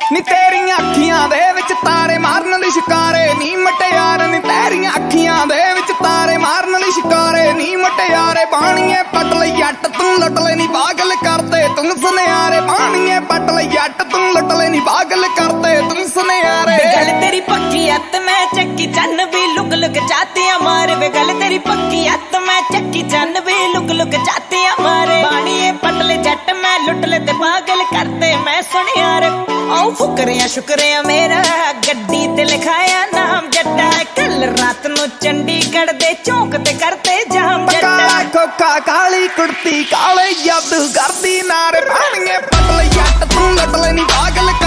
नी तेरियां अखियां दे विच तारे मारन दी शिकारे नी मटियारे नी तेरियां अखियां दे विच तारे मारन दी शिकारे नी मटियारे पाणीए पट ले जट तू लुट ले नी पागल करते तुम सुनियारे पाणीए पट ले जट तू लुट ले नी पागल करते तुम सुनियारे गल तेरी पक्की अत मैं चक्की चन्न भी लुक लुक जाते मारे वे गल तेरी पक्की अत मैं चक्की चन्न भी लुक लुक जाते मारे पाणीए पट ले जट मैं लुट ले ते पागल करते मैं सुनियारे आओ फुकरिया शुक्रिया मेरा गड्डी ते लिखाया नाम जट्टा कल रात नु चंडीगढ़ दे चौक ते करते जाम जट्टा खोखा काली कुर्ती काले जादू करदी नारे पाणीए पट ले जट तू लुट ले नी पागल